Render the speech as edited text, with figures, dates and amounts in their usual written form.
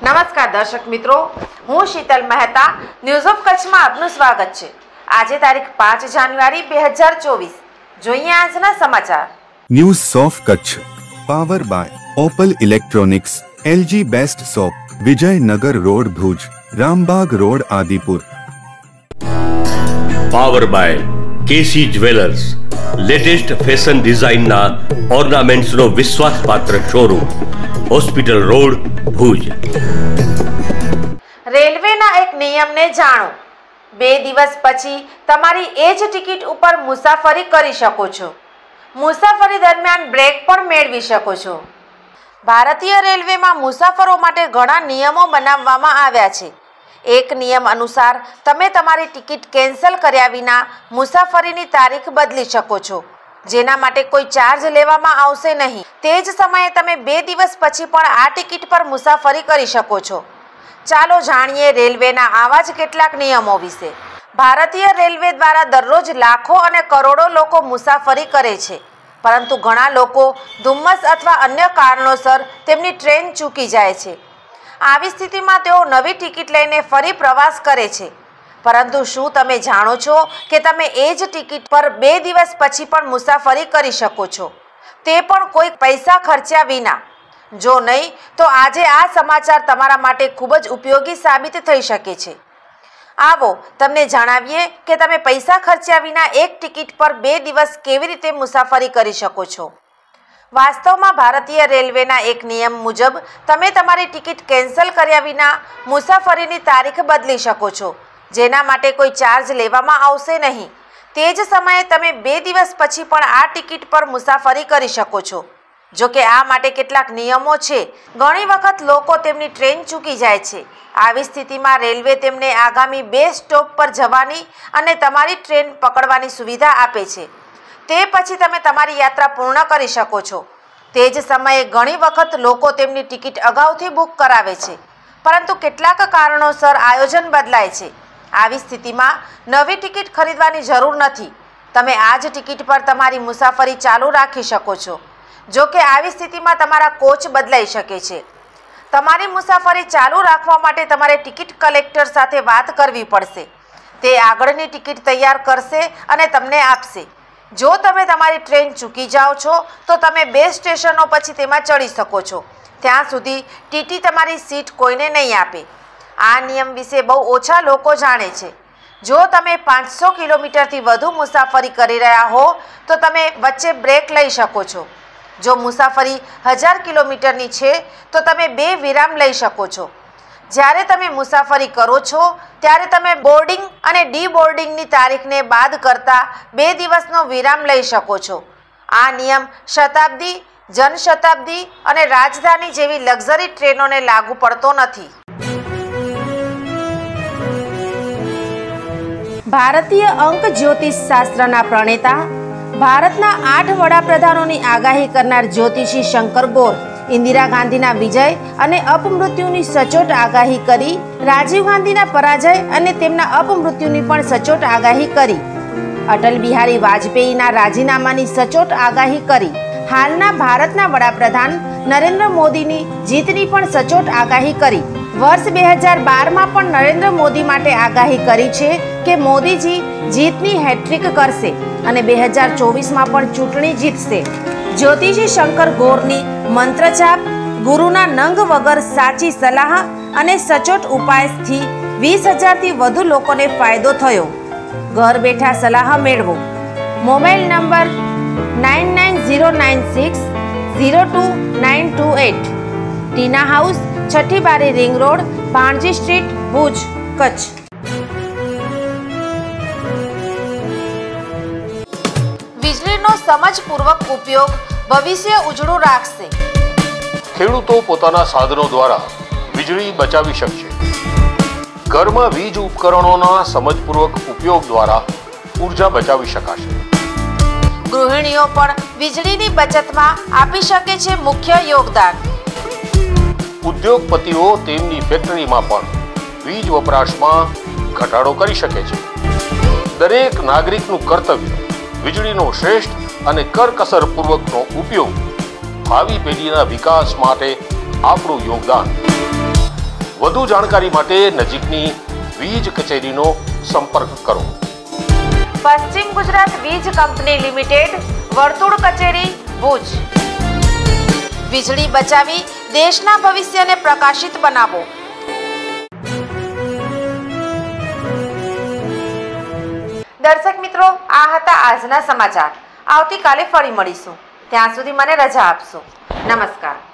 નમસ્કાર દર્શક મિત્રો, હું શીતલ મહેતા ન્યૂઝ ઓફ કચ્છમાં આપનું સ્વાગત છે। આજે તારીખ 5 જાન્યુઆરી 2024। જોઈએ આજના સમાચાર। News of Kutch power by Opal electronics, LG best shop, Vijaynagar road Bhuj, Rambag road Adipur. Power by K C jewellers, latest fashion ડિઝાઇનના ઓર્નામેન્ટ્સનો વિશ્વાસપાત્ર શોરૂમ, હોસ્પિટલ રોડ ભુજ। રેલવેના એક નિયમને જાણો। 2 દિવસ પછી તમારી એ જ ટિકિટ ઉપર મુસાફરી કરી શકો છો। મુસાફરી દરમિયાન બ્રેક પણ મેળવી શકો છો। ભારતીય રેલવેમાં મુસાફરો માટે ઘણા નિયમો બનાવવામાં આવ્યા છે। એક નિયમ અનુસાર તમે તમારી ટિકિટ કેન્સલ કર્યા વિના મુસાફરીની તારીખ બદલી શકો છો, જેના માટે કોઈ ચાર્જ લેવામાં આવશે નહીં। તે જ સમયે તમે 2 દિવસ પછી પણ આ ટિકિટ પર મુસાફરી કરી શકો છો। ચાલો જાણીએ રેલવેના આવા જ કેટલાક નિયમો વિશે। ભારતીય રેલવે દ્વારા દરરોજ લાખો અને કરોડો લોકો મુસાફરી કરે છે, પરંતુ ઘણા લોકો ધુમ્મસ અથવા અન્ય કારણોસર તેમની ટ્રેન ચૂકી જાય છે। આવી સ્થિતિમાં તેઓ નવી ટિકિટ લઈને ફરી પ્રવાસ કરે છે, પરંતુ શું તમે જાણો છો કે તમે એ જ ટિકિટ પર 2 દિવસ પછી પણ મુસાફરી કરી શકો છો, તે પણ કોઈ પૈસા ખર્ચ્યા વિના? જો નહીં તો આજે આ સમાચાર તમારા માટે ખૂબ જ ઉપયોગી સાબિત થઈ શકે છે। આવો તમને જણાવીએ કે તમે પૈસા ખર્ચ્યા વિના એક ટિકિટ પર 2 દિવસ કેવી રીતે મુસાફરી કરી શકો છો। વાસ્તવમાં ભારતીય રેલવેના એક નિયમ મુજબ તમે તમારી ટિકિટ કેન્સલ કર્યા વિના મુસાફરીની તારીખ બદલી શકો છો, જેના માટે કોઈ ચાર્જ લેવામાં આવશે નહીં। તે જ સમયે તમે 2 દિવસ પછી પણ આ ટિકિટ પર મુસાફરી કરી શકો છો। જો કે આ માટે કેટલાક નિયમો છે। ઘણી વખત લોકો તેમની ટ્રેન ચૂકી જાય છે। આવી સ્થિતિમાં રેલવે તેમને આગામી 2 સ્ટોપ પર જવાની અને તમારી ટ્રેન પકડવાની સુવિધા આપે છે। તે પછી તમે તમારી યાત્રા પૂર્ણ કરી શકો છો। તે જ સમયે ઘણી વખત લોકો તેમની ટિકિટ અગાઉથી બુક કરાવે છે, પરંતુ કેટલાક કારણોસર આયોજન બદલાય છે। આવી સ્થિતિમાં નવી ટિકિટ ખરીદવાની જરૂર નથી। તમે આ જ ટિકિટ પર તમારી મુસાફરી ચાલુ રાખી શકો છો। જો કે આવી સ્થિતિમાં તમારા કોચ બદલાઈ શકે છે। તમારી મુસાફરી ચાલુ રાખવા માટે તમારે ટિકિટ કલેક્ટર સાથે વાત કરવી પડશે। તે આગળની ટિકિટ તૈયાર કરશે અને તમને આપશે। જો તમે તમારી ટ્રેન ચૂકી જાઓ છો તો તમે 2 સ્ટેશનો પછી તેમાં ચડી શકો છો। ત્યાં સુધી ટીટી તમારી સીટ કોઈને નહીં આપે। આ નિયમ વિશે બહુ ઓછા લોકો જાણે છે। જો તમે 500 કિલોમીટરથી વધુ મુસાફરી કરી રહ્યા હો તો તમે વચ્ચે બ્રેક લઈ શકો છો। જો મુસાફરી 1000 કિલોમીટરની છે તો તમે 2 વિરામ લઈ શકો છો। જ્યારે તમે મુસાફરી કરો છો ત્યારે તમે બોર્ડિંગ અને ડીબોર્ડિંગની તારીખને બાદ કરતા 2 દિવસનો વિરામ લઈ શકો છો। આ નિયમ શતાબ્દી, જનશતાબ્દી અને રાજધાની જેવી લક્ઝરી ટ્રેનોને લાગુ પડતો નથી। ભારતીય અંક જ્યોતિષ શાસ્ત્રના પ્રણેતા, ભારતના 8 વડાપ્રધાનોની આગાહી કરનાર જ્યોતિષી શંકર ગોર ઇન્દિરા ગાંધીના વિજય અને અપમૃત્યુની સચોટ આગાહી કરી, રાજીવ ગાંધીના પરાજય અને તેમના અપમૃત્યુની પણ સચોટ આગાહી કરી, અટલ બિહારી વાજપેયીના રાજીનામાની સચોટ આગાહી કરી, હાલના ભારતના વડાપ્રધાન નરેન્દ્ર મોદીની જીતની પણ સચોટ આગાહી કરી। વર્ષ 2012માં પણ નરેન્દ્ર મોદી માટે આગાહી કરી છે કે મોદીજી જીતની હેટ્રિક કરશે અને 2024માં પણ ચૂંટણી જીતશે। જ્યોતિષી શંકર ગોરની મંત્રજાપ, ગુરુના નંગ વગર સાચી સલાહ અને સચોટ ઉપાયથી 20,000થી વધુ લોકોને ફાયદો થયો। ઘર બેઠા સલાહ મેળવો। Mobile number 9909602928। ટીના house, Chhathi Bari ring road, Bhanji street, Bhuj, Kutch. વીજળીનો સમજપૂર્વક ઉપયોગ ભવિષ્ય ઉજળું રાખશે। ખેડૂતો પોતાના સાધનો દ્વારા વીજળી બચાવી શકશે। ઘરમાં વીજ ઉપકરણોના સમજપૂર્વક ઉપયોગ દ્વારા ઉર્જા બચાવી શકાશે। ગૃહિણીઓ પણ વીજળીની બચતમાં આપી શકે છે મુખ્ય યોગદાન। ઉદ્યોગપતિઓ તેમની ફેક્ટરીમાં પણ વીજ વપરાશમાં ઘટાડો કરી શકે છે। દરેક નાગરિકનું કર્તવ્ય વીજળીનો શ્રેષ્ઠ અને કરકસરપૂર્વકનો ઉપયોગ ભાવિ પેઢીના વિકાસ માટે આપણું યોગદાન। વધુ જાણકારી માટે નજીકની વીજ કચેરીનો સંપર્ક કરો. પશ્ચિમ ગુજરાત વીજ કંપની લિમિટેડ, વર્તુળ કચેરી, ભુજ. વીજળી બચાવી દેશના ભવિષ્યને પ્રકાશિત બનાવો. દર્શક મિત્રો, આ હતા આજના સમાચાર. આવતીકાલે ફરી મળીશું. ત્યાં સુધી મને રજા આપશો. નમસ્કાર.